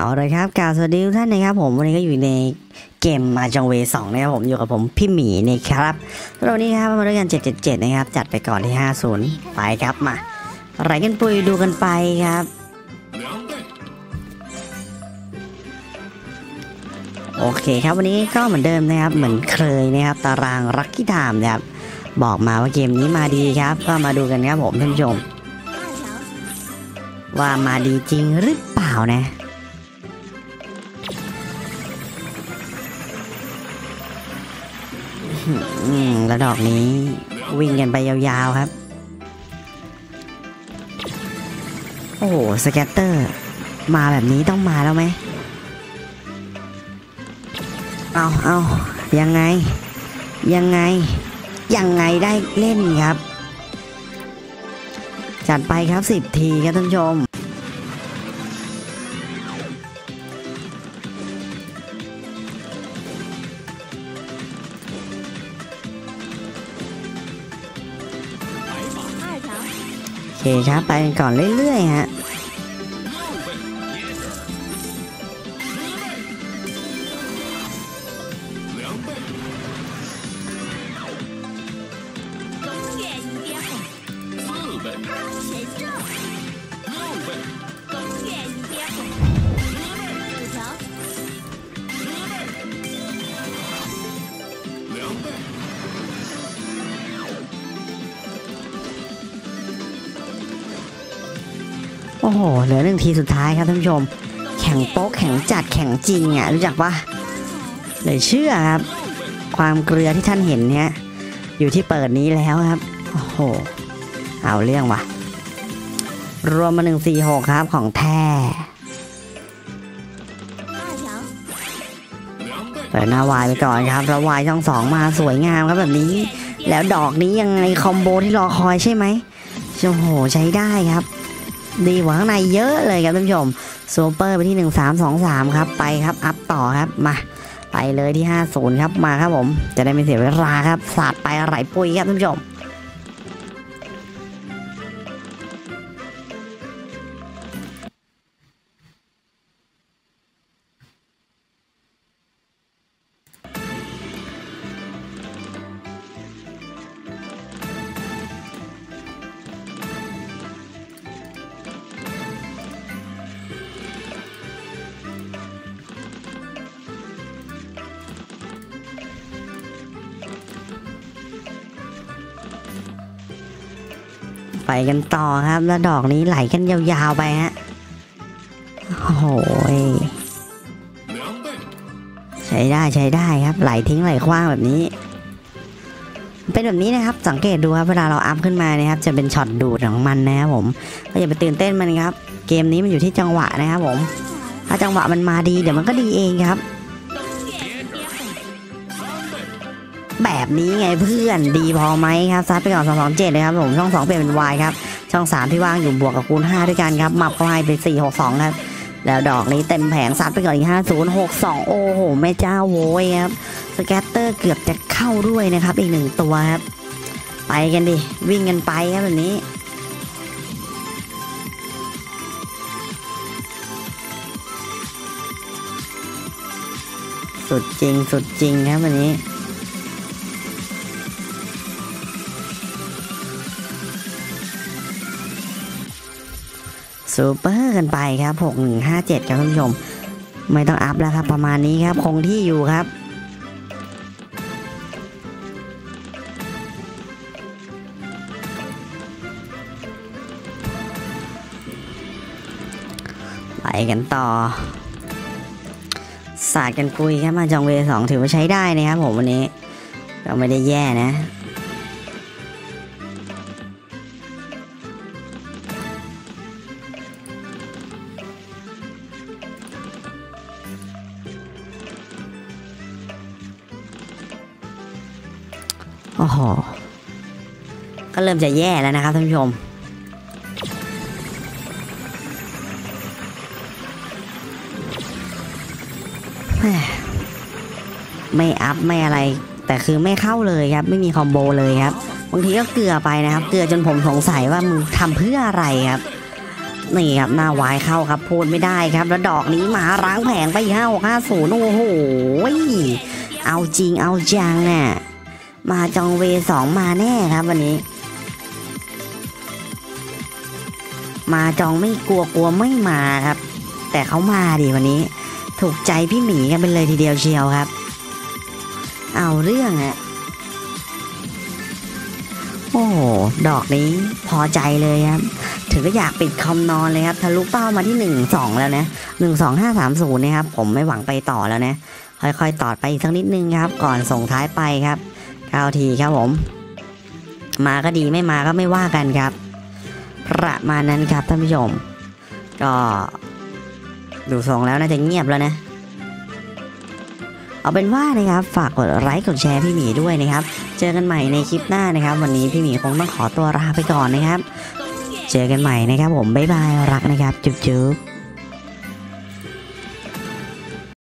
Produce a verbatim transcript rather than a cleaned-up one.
เอาเลยครับกล่าวสวัสดีทุกท่านนะครับผมวันนี้ก็อยู่ในเกมมาจองเวสองนะครับผมอยู่กับผมพี่หมีนะครับวันนี้ครับมาด้วยกันเจ็ดเจ็ดเจ็ดนะครับจัดไปก่อนที่ห้าสิบไปครับมาไหลกันปุยดูกันไปครับโอเคครับวันนี้ก็เหมือนเดิมนะครับเหมือนเคยนะครับตารางลัคกี้ไทม์นะครับบอกมาว่าเกมนี้มาดีครับก็มาดูกันครับผมท่านผู้ชมว่ามาดีจริงหรือเปล่านะแล้วดอกนี้วิ่งกันไปยาวๆครับโอ้โหสแกตเตอร์มาแบบนี้ต้องมาแล้วไหมเอาเอายังไงยังไงยังไงได้เล่นครับจัดไปครับสิบทีครับท่านผู้ชมโอเคครับไปก่อนเรื่อยๆฮะโอ้โหเหลือหนึ่งทีสุดท้ายครับท่านผู้ชมแข่งโป๊กแข่งจัดแข่งจริงอ่ะรู้จักปะเลยเชื่อครับความเกลือที่ท่านเห็นเนี้ยอยู่ที่เปิดนี้แล้วครับโอ้โหเอาเรื่องว่ะรวมมาหนึ่งสี่หกครับของแท้เปิดหน้าวายไปก่อนครับแล้ววายช่องสองมาสวยงามครับแบบนี้แล้วดอกนี้ยังไงคอมโบที่รอคอยใช่ไหมโอ้โหใช้ได้ครับดีกว่าข้างในเยอะเลยครับท่านผู้ชมซูเปอร์ไปที่หนึ่งสามสองสามครับไปครับอัพต่อครับมาไปเลยที่ห้าสิบครับมาครับผมจะได้ไม่เสียเวลาครับสาดไปไหลปุยครับท่านผู้ชมไปกันต่อครับแล้วดอกนี้ไหลกันยาวๆไปฮะโอ้โหใช้ได้ใช้ได้ครับไหลทิ้งไหลคว้างแบบนี้เป็นแบบนี้นะครับสังเกตดูครับเวลาเราอัพขึ้นมานะครับจะเป็นช็อตดูดของมันนะครับผมก็อย่าไปตื่นเต้นมันครับเกมนี้มันอยู่ที่จังหวะนะครับผมถ้าจังหวะมันมาดีเดี๋ยวมันก็ดีเองครับแบบนี้ไงเพื่อนดีพอไหมครับซัดไปก่อนสองสองเจ็ดเลยครับผมช่องสองเปลี่ยนเป็น Y ครับช่องสามที่ว่างอยู่บวกกับคูณห้าด้วยกันครับมับเข้าให้เป็นสี่หกสองครับแล้วดอกนี้เต็มแผงซัดไปก่อนอีกห้าศูนย์หกสองโอ้โหแม่เจ้าโว้ยครับสแกตเตอร์เกือบจะเข้าด้วยนะครับอีกหนึ่งตัวครับไปกันดิวิ่งกันไปครับแบบนี้สุดจริงสุดจริงครับวันนี้ซูเปอร์กันไปครับหกหนึ่งห้าเจ็ดครับท่านผู้ชมไม่ต้องอัพแล้วครับประมาณนี้ครับคงที่อยู่ครับไปกันต่อศาสตร์กันปุยครับมาจองเวสองถือว่าใช้ได้นะครับผมวันนี้ก็ไม่ได้แย่นะโอ้โหก็เริ่มจะแย่แล้วนะครับท่านผู้ชมไม่อัพไม่อะไรแต่คือไม่เข้าเลยครับไม่มีคอมโบเลยครับ บางทีก็เกลือไปนะครับเกลือจนผมสงสัยว่ามึงทำเพื่ออะไรครับนี่ครับหน้าวายเข้าครับพูดไม่ได้ครับแล้วดอกนี้มาล้างแผงไปห้าหกห้าศูนย์โอ้โหเอาจริงเอาจังอ่ะมาจองเวสองมาแน่ครับวันนี้มาจองไม่กลัวกลัวไม่มาครับแต่เขามาดิวันนี้ถูกใจพี่หมีกันเป็นเลยทีเดียวเชียวครับเอาเรื่องอะโอ้ดอกนี้พอใจเลยครับถึงก็อยากปิดคอมนอนเลยครับทะลุเป้ามาที่หนึ่งสองแล้วนะหนึ่งสองห้าสามศูนย์นะครับผมไม่หวังไปต่อแล้วนะค่อยๆต่อไปอีกสักนิดนึงครับก่อนส่งท้ายไปครับเก้าทีครับผมมาก็ดีไม่มาก็ไม่ว่ากันครับประมาณนั้นครับท่านผู้ชมก็ดูทรงแล้วน่าจะเงียบแล้วนะเอาเป็นว่านะครับฝากกดไลค์กดแชร์พี่หมีด้วยนะครับเจอกันใหม่ในคลิปหน้านะครับวันนี้พี่หมีคงต้องขอตัวลาไปก่อนนะครับเจอกันใหม่นะครับผมบ๊ายบายรักนะครับจุ๊บจุ๊บ